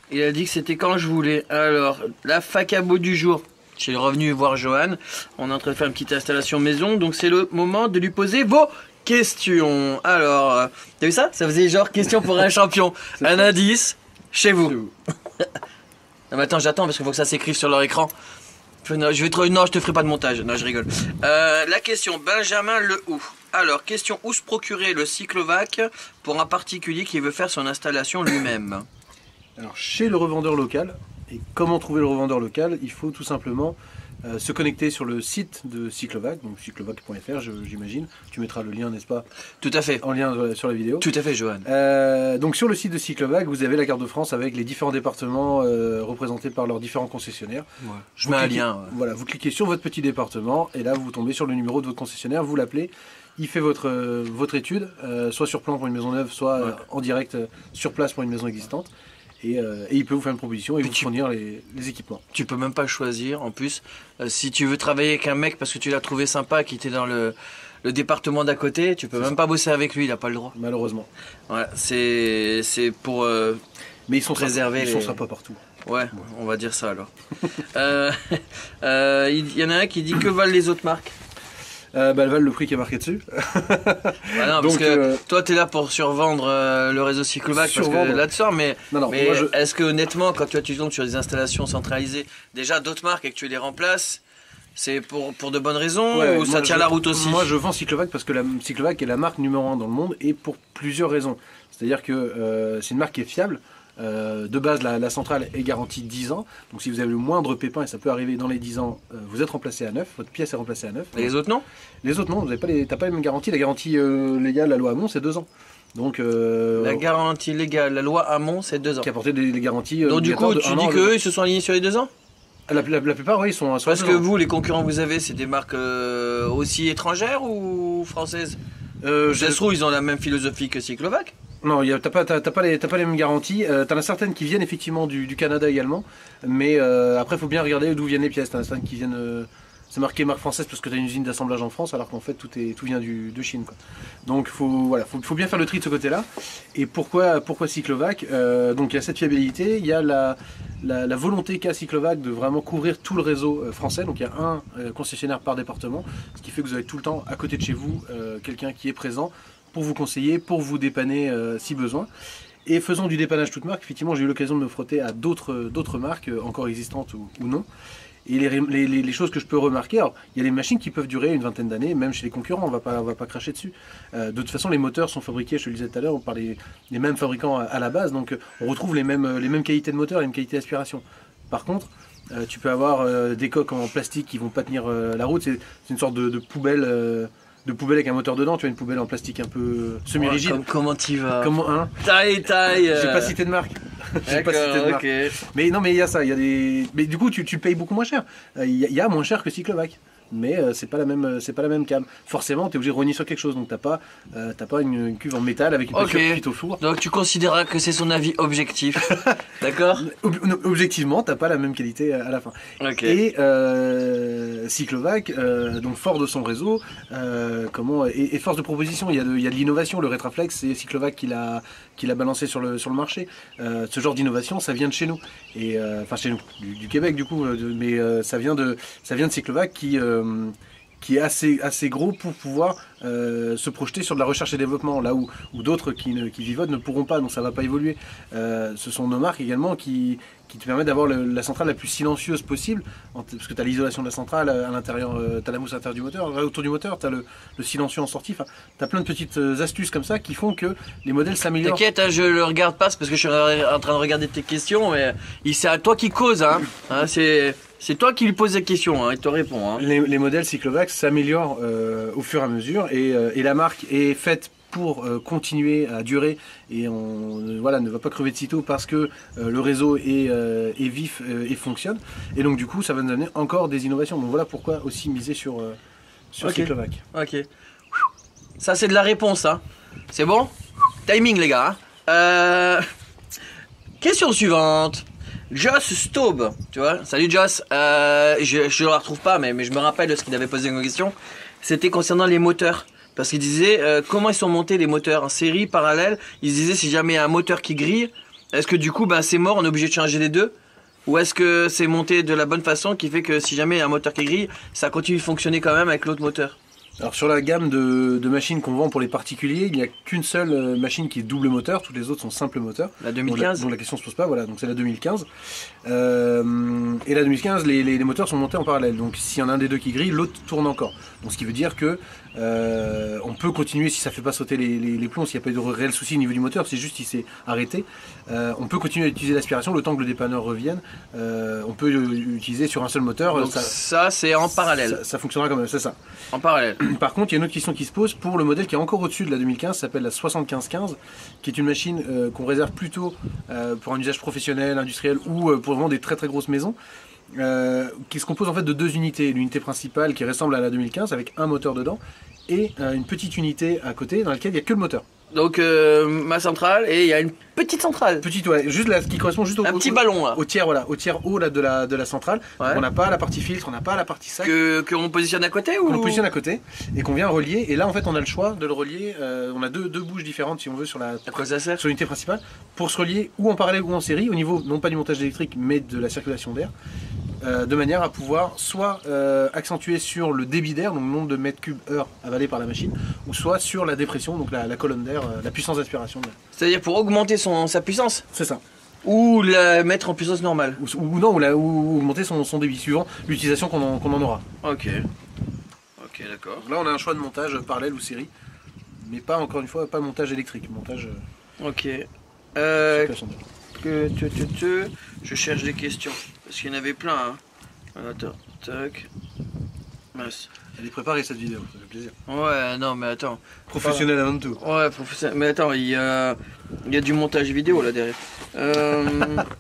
Il a dit que c'était quand je voulais. Alors, la fac à beau du jour. Je suis revenu voir Johan. On est en train de faire une petite installation maison. Donc, c'est le moment de lui poser vos questions. Alors, t'as vu ça? Ça faisait genre question pour un champion. Un indice, chez vous. Non, mais attends, j'attends parce qu'il faut que ça s'écrive sur leur écran. Non, je te ferai pas de montage. Non, je rigole. La question, Benjamin Lehou. Alors, question, où se procurer le cyclovac pour un particulier qui veut faire son installation lui-même? Alors, chez le revendeur local. Et comment trouver le revendeur local? Il faut tout simplement se connecter sur le site de Cyclovac, donc cyclovac.fr, j'imagine. Tu mettras le lien, n'est-ce pas? Tout à fait. En lien sur la vidéo. Tout à fait, Johan. Donc sur le site de Cyclovac, vous avez la carte de France avec les différents départements représentés par leurs différents concessionnaires. Ouais. Je mets un lien. Ouais. Voilà, vous cliquez sur votre petit département et là vous tombez sur le numéro de votre concessionnaire, vous l'appelez. Il fait votre étude, soit sur plan pour une maison neuve, soit en direct sur place pour une maison existante. Et il peut vous faire une proposition et vous fournir les équipements. Tu peux même pas choisir en plus. Si tu veux travailler avec un mec parce que tu l'as trouvé sympa qui était dans le département d'à côté, tu peux même pas bosser avec lui, il a pas le droit. Malheureusement. Voilà, c'est pour mais ils sont préserver ils sont sympas partout. Ouais, on va dire ça alors. Il y en a un qui dit que valent les autres marques. Elles valent le prix qui est marqué dessus. Non, parce que toi tu es là pour survendre le réseau Cyclovac parce que là-dessus, mais est-ce que honnêtement quand tu tombes sur des installations centralisées, déjà d'autres marques et que tu les remplaces, c'est pour de bonnes raisons ou ça tient la route aussi? Moi je vends Cyclovac parce que la Cyclovac est la marque numéro 1 dans le monde et pour plusieurs raisons. C'est-à-dire que c'est une marque qui est fiable. De base, la centrale est garantie 10 ans. Donc si vous avez le moindre pépin, et ça peut arriver dans les 10 ans, vous êtes remplacé à neuf, votre pièce est remplacée à neuf. Et les autres non? Les autres non, vous n'avez pas, pas les mêmes garanties. La garantie légale, la loi Hamon, c'est 2 ans. Donc, la garantie légale, la loi Hamon, c'est 2 ans. Qui apportait des garanties. Donc du coup, tu dis qu'eux, ils se sont alignés sur les 2 ans? La plupart, oui, ils sont. Parce que vous, les concurrents que vous avez, c'est des marques aussi étrangères ou françaises? Ça se trouve, ils ont la même philosophie que Cyclovac? Non, t'as pas les mêmes garanties. T'en as certaines qui viennent effectivement du Canada également. Mais après, il faut bien regarder d'où viennent les pièces. T'en as certaines qui viennent. C'est marqué marque française parce que tu as une usine d'assemblage en France, alors qu'en fait tout vient de Chine, quoi. Donc faut bien faire le tri de ce côté-là. Et pourquoi Cyclovac? Donc il y a cette fiabilité, il y a la volonté qu'a Cyclovac de vraiment couvrir tout le réseau français. Donc il y a un concessionnaire par département, ce qui fait que vous avez tout le temps à côté de chez vous quelqu'un qui est présent pour vous conseiller, pour vous dépanner si besoin. Et faisant du dépannage toute marque, effectivement j'ai eu l'occasion de me frotter à d'autres marques encore existantes ou non. Et les choses que je peux remarquer, alors il y a des machines qui peuvent durer une vingtaine d'années, même chez les concurrents, on va pas cracher dessus. De toute façon, les moteurs sont fabriqués, je te le disais tout à l'heure, par les mêmes fabricants à la base, donc on retrouve les mêmes qualités de moteur, les mêmes qualités d'aspiration. Par contre, tu peux avoir des coques en plastique qui vont pas tenir la route, c'est une sorte de poubelle. De poubelle avec un moteur dedans, tu as une poubelle en plastique un peu semi-rigide. Comment tu vas? Comment, hein? Taille. J'ai pas cité de marque. J'ai pas cité de marque. Okay. Mais non, mais il y a ça, il y a des. Mais du coup, tu payes beaucoup moins cher. Il y a moins cher que Cyclovac. Mais c'est pas la même cam. Forcément, tu es obligé de rogner sur quelque chose, donc t'as pas une cuve en métal avec une petite cuite au four. Donc tu considéreras que c'est son avis objectif, d'accord? Objectivement, t'as pas la même qualité à la fin. Okay. Et Cyclovac, donc fort de son réseau, et force de proposition, il y a de l'innovation. Le Retraflex, c'est Cyclovac qui l'a balancé sur le marché. Ce genre d'innovation, ça vient de chez nous, et enfin chez nous, du Québec du coup, mais ça vient de Cyclovac qui est assez gros pour pouvoir se projeter sur de la recherche et développement, là où d'autres qui vivotent ne pourront pas, donc ça ne va pas évoluer. Ce sont nos marques également qui te permettent d'avoir la centrale la plus silencieuse possible, parce que tu as l'isolation de la centrale à l'intérieur, tu as la mousse à l'intérieur du moteur, autour du moteur, tu as le silencieux en sortie, tu as plein de petites astuces comme ça qui font que les modèles s'améliorent. T'inquiète, hein, je le regarde pas, c'est parce que je suis en train de regarder tes questions, mais c'est à toi qui cause, hein. C'est toi qui lui poses des questions, hein, il te répond. Hein. Les modèles Cyclovac s'améliorent au fur et à mesure et la marque est faite pour continuer à durer et ne va pas crever de sitôt parce que le réseau est vif et fonctionne. Et donc du coup ça va nous amener encore des innovations. Donc voilà pourquoi aussi miser sur Cyclovac. Ok. Ça c'est de la réponse, hein. C'est bon? Timing les gars. Hein. Question suivante. Joss Staub, tu vois, salut Joss, je ne la retrouve pas mais je me rappelle de ce qu'il avait posé comme question. C'était concernant les moteurs, parce qu'il disait comment ils sont montés les moteurs en série, parallèle. Il disait si jamais il y a un moteur qui grille, Est-ce que du coup, bah, c'est mort, on est obligé de changer les deux? Ou est-ce que c'est monté de la bonne façon qui fait que si jamais il y a un moteur qui grille, ça continue de fonctionner quand même avec l'autre moteur? Alors sur la gamme de machines qu'on vend pour les particuliers, il n'y a qu'une seule machine qui est double moteur, toutes les autres sont simple moteur. La 2015? Donc la question se pose pas, voilà, donc c'est la 2015. Et la 2015, les moteurs sont montés en parallèle, donc s'il y en a un des deux qui grille, l'autre tourne encore. Donc ce qui veut dire que on peut continuer si ça fait pas sauter les plombs, s'il n'y a pas eu de réel souci au niveau du moteur, c'est juste qu'il s'est arrêté. On peut continuer à utiliser l'aspiration le temps que le dépanneur revienne. On peut l'utiliser sur un seul moteur. Donc ça c'est en parallèle. Ça fonctionnera comme c'est ça. En parallèle. Par contre, il y a une autre question qui se pose pour le modèle qui est encore au-dessus de la 2015, ça s'appelle la 7515, qui est une machine qu'on réserve plutôt pour un usage professionnel, industriel ou pour vraiment des très très grosses maisons. Qui se compose en fait de deux unités, l'unité principale qui ressemble à la 2015 avec un moteur dedans et une petite unité à côté dans laquelle il n'y a que le moteur. Donc ma centrale et il y a une petite centrale. Petite, ouais, juste là, ce qui correspond juste un petit ballon là. Au tiers, voilà, au tiers haut là, de la centrale. Ouais. On n'a pas la partie filtre, on n'a pas la partie sac. Que on positionne à côté ou on le positionne à côté et qu'on vient relier. Et là en fait on a le choix de le relier. On a deux bouches différentes si on veut sur à quoi ça sert? sur l'unité principale pour se relier ou en parallèle ou en série au niveau non pas du montage électrique mais de la circulation d'air. De manière à pouvoir soit accentuer sur le débit d'air, donc le nombre de mètres cubes heure avalé par la machine, ou soit sur la dépression, donc la colonne d'air, la puissance d'aspiration. C'est-à-dire pour augmenter sa puissance? C'est ça. Ou la mettre en puissance normale? Ou non, ou augmenter son débit, suivant l'utilisation qu'on en aura. Ok. Ok, d'accord. Là on a un choix de montage parallèle ou série, mais pas encore une fois, pas montage électrique, montage... Ok. Je cherche des questions. Parce qu'il y en avait plein. Hein. Attends, tac. Mince. Elle est préparée cette vidéo, ça fait plaisir. Ouais, non, mais attends. Professionnel avant tout. Ouais, professionnel. Mais attends, il y a du montage vidéo là derrière.